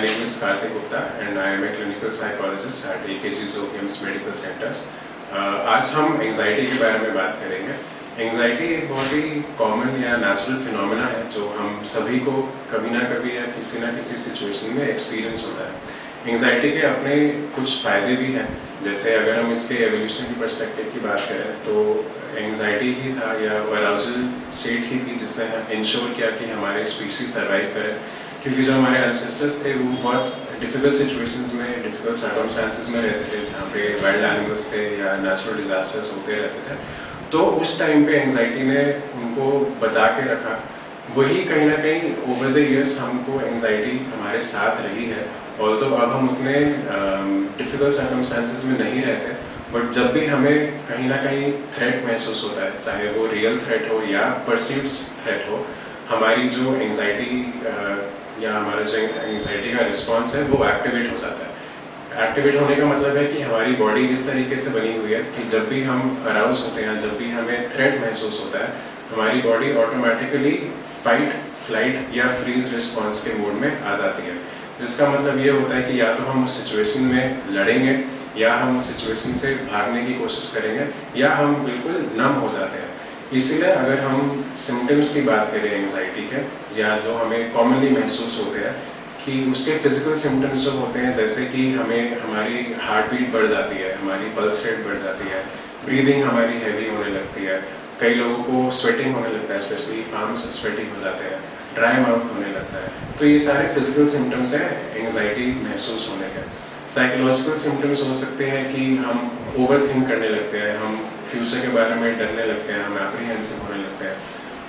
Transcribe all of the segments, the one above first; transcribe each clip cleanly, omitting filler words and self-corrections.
name is Kaartik Gupta and I am a clinical psychologist at AKGsOVIHAMS Medical Centre. आज हम anxiety के बारे में बात करेंगे। एंग्जाइटी एक बहुत ही कॉमन या नेचुरल फिनोमेना है जो हम सभी को कभी ना कभी या किसी सिचुएशन में एक्सपीरियंस होता है। एंग्जाइटी के अपने कुछ फ़ायदे भी हैं, जैसे अगर हम इसके एवोल्यूशनरी पर्सपेक्टिव की बात करें तो एंग्जाइटी ही था या अराउजल स्टेट ही थी जिसने इंश्योर किया कि हमारे स्पीशीज सर्वाइव करें, क्योंकि जो हमारे एंसेस्टर्स थे वो बहुत डिफ़िकल्ट सिचुएशंस में, डिफ़िकल्ट सर्कमस्टांसेस में रहते थे, जहाँ पे वाइल्ड एनिमल्स थे या नेचुरल डिज़ास्टर्स होते रहते थे। तो उस टाइम पे एंग्जाइटी ने उनको बचा के रखा। वही कहीं ना कहीं ओवर द ईयर्स हमको एंग्जाइटी हमारे साथ रही है, और तो अब हम उतने डिफ़िकल्ट सर्कमस्टांसेस में नहीं रहते, बट जब भी हमें कहीं ना कहीं थ्रेट महसूस होता है, चाहे वो रियल थ्रेट हो या परसीव्ड थ्रेट हो, हमारी जो एंग्जाइटी या हमारा जो एंग्जाइटी का रिस्पॉन्स है वो एक्टिवेट हो जाता है। एक्टिवेट होने का मतलब है कि हमारी बॉडी इस तरीके से बनी हुई है कि जब भी हम अराउज होते हैं, जब भी हमें थ्रेट महसूस होता है, हमारी बॉडी ऑटोमेटिकली फाइट, फ्लाइट या फ्रीज रिस्पॉन्स के मोड में आ जाती है। जिसका मतलब ये होता है कि या तो हम उस सिचुएशन में लड़ेंगे, या हम उस सिचुएशन से भागने की कोशिश करेंगे, या हम बिल्कुल नम हो जाते हैं। इसीलिए अगर हम सिम्टम्स की बात करें एंग्जाइटी के, या जो हमें कॉमनली महसूस होते हैं, कि उसके फिजिकल सिम्टम्स जो होते हैं, जैसे कि हमारी हार्ट बीट बढ़ जाती है, हमारी पल्स रेट बढ़ जाती है, ब्रीदिंग हमारी हैवी होने लगती है, कई लोगों को स्वेटिंग होने लगता है, स्पेशली आर्म्स स्वेटिंग हो जाते हैं, ड्राई माउथ होने लगता है। तो ये सारे फिजिकल सिम्टम्स हैं एंग्जाइटी महसूस होने के। साइकोलॉजिकल सिम्टम्स हो सकते हैं कि हम ओवर थिंक करने लगते हैं, हम फ्यूचर के बारे में डरने लगते हैं, हम एप्रीहेंसिव होने लगते हैं,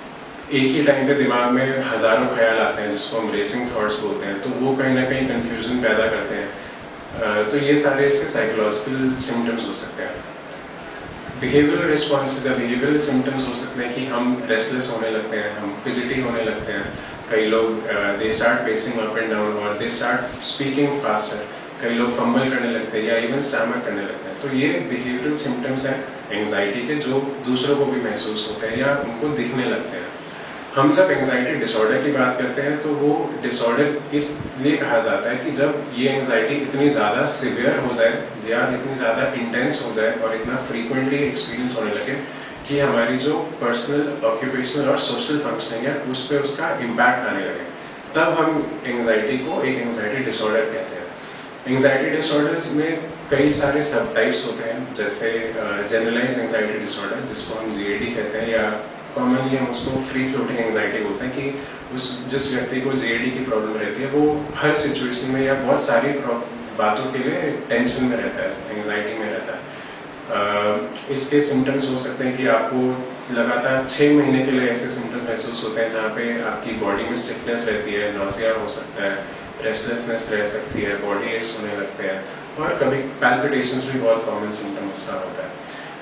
एक ही टाइम पे दिमाग में हज़ारों ख्याल आते हैं जिसको हम रेसिंग थॉट्स बोलते हैं, तो वो कहीं ना कहीं कन्फ्यूजन पैदा करते हैं। तो ये सारे इसके साइकोलॉजिकल सिम्टम्स हो सकते हैं। बिहेवियरल रिस्पॉन्सेज या बिहेवियरल सिम्टम्स हो सकते हैं कि हम रेस्टलेस होने लगते हैं, हम फिजिटी होने लगते हैं, कई लोग they start pacing up and down और दे स्टार्ट स्पीकिंग फास्टर, कई लोग फंबल करने लगते हैं या इवन स्टैमर करने लगते हैं। तो ये बिहेवियरल सिम्टम्स हैं एंग्जाइटी के जो दूसरों को भी महसूस होते हैं या उनको दिखने लगते हैं। हम जब एंग्जाइटी डिसऑर्डर की बात करते हैं तो वो डिसऑर्डर इसलिए कहा जाता है कि जब ये एंग्जाइटी इतनी ज़्यादा सिवियर हो जाए या इतनी ज़्यादा इंटेंस हो जाए और इतना फ्रीक्वेंटली एक्सपीरियंस होने लगे कि हमारी जो पर्सनल, ऑक्यूपेशनल और सोशल फंक्शनिंग है उस पर उसका इम्पैक्ट आने लगे, तब हम एंग्जाइटी को एक एंग्जाइटी डिसऑर्डर कहते हैं। एंग्जाइटी डिसऑर्डर्स में कई सारे सब टाइप्स होते हैं, जैसे जनरलाइज एंग्जाइटी डिसऑर्डर जिसको हम GAD कहते हैं, या कॉमनली हम उसको फ्री फ्लोटिंग एंग्जाइटी बोलते हैं, कि जिस व्यक्ति को GAD की प्रॉब्लम रहती है वो हर सिचुएशन में या बहुत सारी बातों के लिए टेंशन में रहता है, एंग्जाइटी में रहता है। इसके सिम्टम्स हो सकते हैं कि आपको लगातार 6 महीने के लिए ऐसे सिम्टम्स महसूस होते हैं जहाँ पे आपकी बॉडी में स्टिफनेस रहती है, नॉसिया हो सकता है, रेस्टलेसनेस रह सकती है, बॉडी एक्स होने लगते हैं, और कभी पैल्पिटेशंस भी बहुत कॉमन सिम्टम उसका होता है।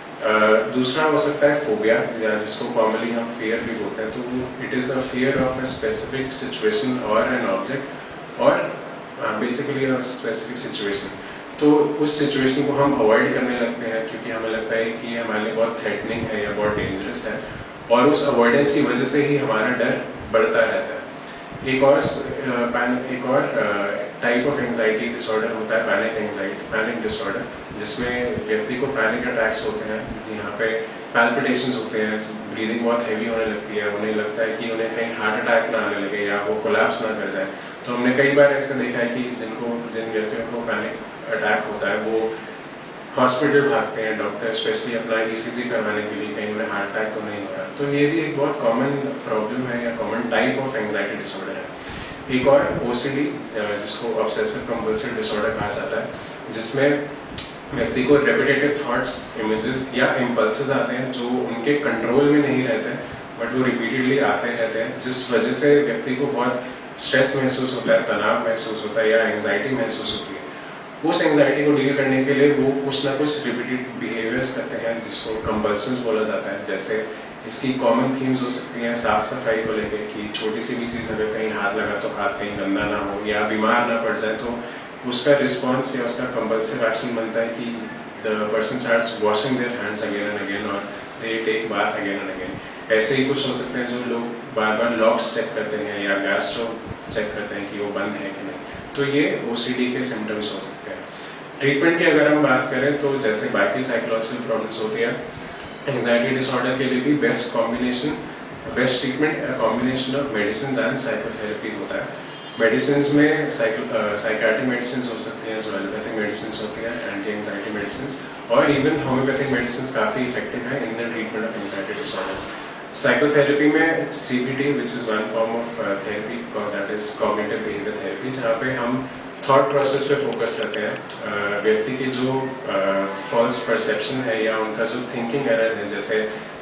दूसरा हो सकता है फोबिया, या जिसको कॉमनली हम फियर भी बोलते हैं। तो it is a fear of a specific situation और एन ऑब्जेक्ट, और बेसिकली अ स्पेसिफिक सिचुएशन। तो उस सिचुएशन को हम अवॉइड करने लगते हैं क्योंकि हमें लगता है कि ये हमारे लिए बहुत थ्रेटनिंग है या बहुत डेंजरस है, और उस अवॉइडेंस की वजह से ही हमारा डर बढ़ता रहता है। एक और टाइप ऑफ एंग्जाइटी डिसऑर्डर होता है पैनिक डिसऑर्डर, जिसमें व्यक्ति को पैनिक अटैक्स होते हैं, जहाँ पे पैल्पिटेशंस होते हैं, ब्रीदिंग बहुत हैवी होने लगती है, उन्हें लगता है कि उन्हें कहीं हार्ट अटैक ना आने लगे या वो कोलैप्स ना कर जाए। तो हमने कई बार ऐसे देखा है कि जिन व्यक्तियों को पैनिक अटैक होता है वो हॉस्पिटल भागते हैं, डॉक्टर स्पेशली अपना ECG करवाने के लिए, कहीं उन्हें हार्ट अटैक तो नहीं हो रहा। तो ये भी एक बहुत कॉमन प्रॉब्लम है या common type of anxiety disorder है। एक और OCD, जिसको ऑब्सेसिव कंपल्सिव डिसऑर्डर कहा जाता है, जिसमें व्यक्ति को रेपिटेटिव थॉट्स, इमेजेस या इम्पल्सेस आते हैं जो उनके कंट्रोल में नहीं रहते हैं, बट वो रिपीटेडली आते रहते हैं, जिस वजह से व्यक्ति को बहुत स्ट्रेस महसूस होता है, तनाव महसूस होता है या एंग्जाइटी महसूस होती है। उस एंग्जाइटी को डील करने के लिए वो कुछ ना कुछ रिपीटेड बिहेवियर्स करते हैं जिसको कंपल्शंस बोला जाता है। जैसे इसकी कॉमन थीम्स हो सकती हैं साफ़ सफाई को लेकर, कि छोटी सी भी चीज़ अगर कहीं हाथ लगा तो हाथ कहीं गंदा ना हो या बीमार ना पड़ जाए, तो उसका रिस्पॉन्स या उसका कंपल्सिव एक्शन बनता है कि the person starts washing their hands again and again, और they take bath again and again. ऐसे ही कुछ हो सकते हैं जो लोग बार बार लॉक्स चेक करते हैं या गैस स्टोव चेक करते हैं कि वो बंद है कि नहीं। तो ये OCD के सिम्टम्स हो सकते हैं। ट्रीटमेंट की अगर हम बात करें तो जैसे बाकी साइकोलॉजिकल प्रॉब्लम्स होती है, एंजाइटी डिसऑर्डर के लिए भी best treatment combination of medicine and psychotherapy होता है। मेडिसिन में साइकाट्रिक मेडिसिन हो सकती हैं, जो एलोपैथिक मेडिसिन होती हैं, एंटी एंजाइटी मेडिसिन, और इवन होम्योपैथिक मेडिसिन काफ़ी इफेक्टिव है in the treatment of anxiety disorders. Psychotherapy में CBT which is one form of therapy, that is cognitive behaviour therapy, जहाँ पे हम थॉट प्रोसेस पे फोकस करते हैं। व्यक्ति की जो फॉल्स परसेप्शन है या उनका जो थिंकिंग एरर है, जैसे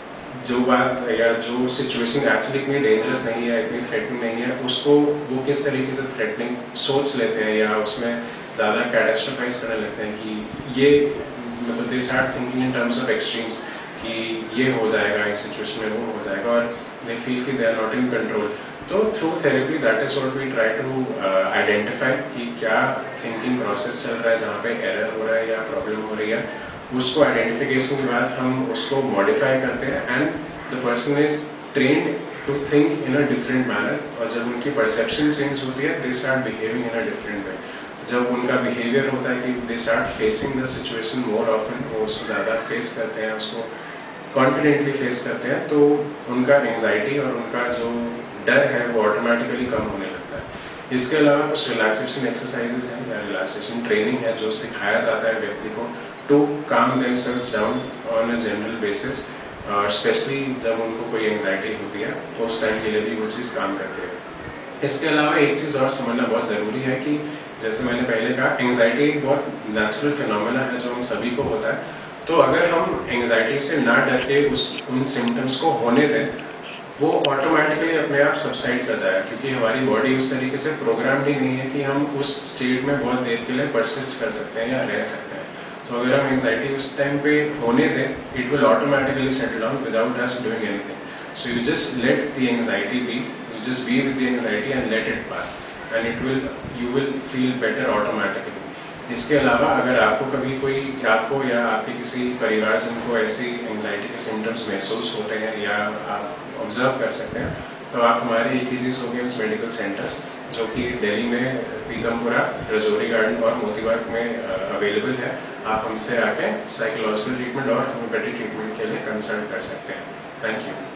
जो बात या जो सिचुएशन एक्चुअली इतनी डेंजरस नहीं है, इतनी थ्रेटनिंग नहीं है, उसको वो किस तरीके से थ्रेटनिंग सोच लेते हैं या उसमें ज़्यादा कैटास्ट्रोफाइज करने लगते हैं कि ये मतलब they start thinking in terms of extremes कि ये हो जाएगा, इस सिचुएशन में वो हो जाएगा, और दे फील कि they are not in control. तो through therapy that is what we try to identify कि क्या थिंकिंग प्रोसेस चल रहा है जहाँ पे एरर हो रहा है या प्रॉब्लम हो रही है। उसको आइडेंटिफिकेशन के बाद हम उसको मॉडिफाई करते हैं and the person is trained to think in a different manner, और जब उनकी परसेप्शन चेंज होती है they start behaving in a different way. जब उनका बिहेवियर होता है कि they start facing the situation more often, वो उसको ज़्यादा फेस करते हैं, उसको कॉन्फिडेंटली फेस करते हैं, तो उनका एंजाइटी और उनका जो डर है वो ऑटोमेटिकली कम होने लगता है। इसके अलावा कुछ रिलैक्सेशन एक्सरसाइजेस हैं या रिलैक्सेशन ट्रेनिंग है जो सिखाया जाता है व्यक्ति को to calm themselves down on a general basis, specially जब उनको कोई एंजाइटी होती है तो उस टाइम के लिए भी वो चीज़ काम करती है। इसके अलावा एक चीज़ और समझना बहुत ज़रूरी है कि जैसे मैंने पहले कहा, एंजाइटी एक बहुत नेचुरल फिनोमेना है जो हम सभी को होता है। तो अगर हम एंजाइटी से ना डर के उन सिम्टम्स को होने दें, वो ऑटोमेटिकली अपने आप सबसाइड कर जाएगा, क्योंकि हमारी बॉडी उस तरीके से प्रोग्राम ही नहीं है कि हम उस स्टेट में बहुत देर के लिए परसिस्ट कर सकते हैं या रह सकते हैं। तो अगर हम एंजाइटी उस टाइम पे होने दें, it will automatically settle down without us doing anything. So you just let the anxiety be, you just be with the anxiety and let it pass, and you will feel better automatically. इसके अलावा अगर आपको कभी कोई आपको या आपके किसी परिवारजन को ऐसी एंजाइटी के सिम्टम्स महसूस होते हैं या आप ऑब्जर्व कर सकते हैं, तो आप हमारे AKGsOVIHAMS मेडिकल सेंटर्स, जो कि दिल्ली में पीतमपुरा, रजौरी गार्डन और मोतीबाग में अवेलेबल है, आप हमसे आके साइकोलॉजिकल ट्रीटमेंट और होम्योपैथिक ट्रीटमेंट के लिए कंसल्ट कर सकते हैं। Thank you.